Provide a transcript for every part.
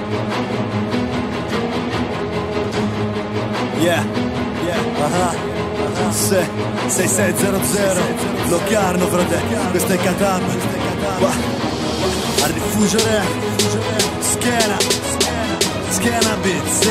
Yeah, yeah, 6600 Locarno, frate, questo è Katam. Al rifugio re, Schena Beats,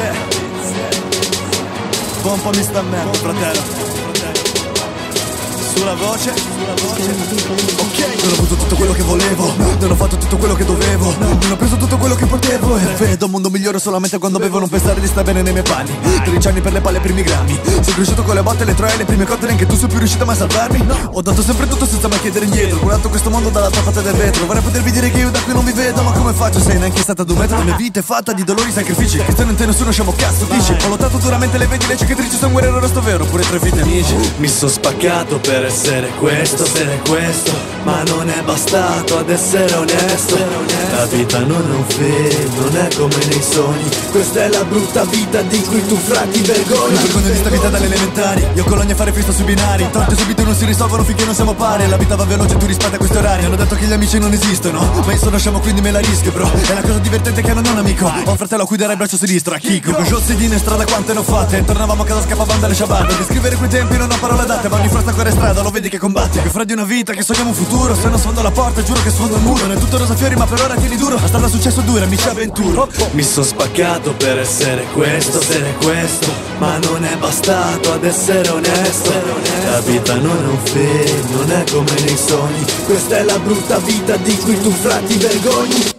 pompami sta merda, fratello. Sulla voce, ok. Non ho avuto tutto quello che volevo, non ho fatto tutto quello che dovevo, non ho preso tutto quello che potevo. E vedo un mondo migliore solamente quando bevo, non pensare di stare bene nei miei panni. 13 anni per le palle, primi grammi. Sono cresciuto con le botte, le troie, le prime cotte, neanche tu sei più riuscito mai a salvarmi. Ho dato sempre tutto senza mai chiedere indietro, guardato questo mondo dall'altra parte del vetro. Vorrei potervi dire che io da qui non mi vedo, ma come faccio? Sei neanche stata a 2 metri. La mia vita è fatta di dolori e sacrifici, che se non te nessuno sciamo cazzo dici. Ho lottato duramente, le vedi le cicatrici, sono un guerriero resto vero, pure 3 vite amici. Mi sono spaccato per essere questo, ma non è bastato ad essere onesto. La vita non è un film, non è come nei sogni. Questa è la brutta vita di cui tu frati vergogni. Mi vergogno di sta vita dalle elementari, io Colonia a fare festa sui binari. Tante subite non si risolvono finché non siamo pari. La vita va veloce, tu rispetti a questi orari. Hanno detto che gli amici non esistono, ma io sono scemo quindi me la rischio, bro. È la cosa divertente che non ho un amico. Ho un fratello a cui darei il braccio sinistro, a Kiko. Con Jossidine in strada quante ne ho fatte. Tornavamo a casa, scappavamo dalle ciabatte. Descrivere quei tempi non ho parole adatte, ma ogni frosta ancora in strada, lo vedi che combatti. Più fra di una vita che sogniamo un futuro. Se non sfondo la porta giuro che sfondo il muro. Non è tutto rosa fiori ma per ora tieni duro. La strada successo dura, mi ci avventuro. Mi sono spaccato per essere questo, ma non è bastato ad essere onesto. La vita non è un film, non è come nei sogni. Questa è la brutta vita di cui tu frati vergogni.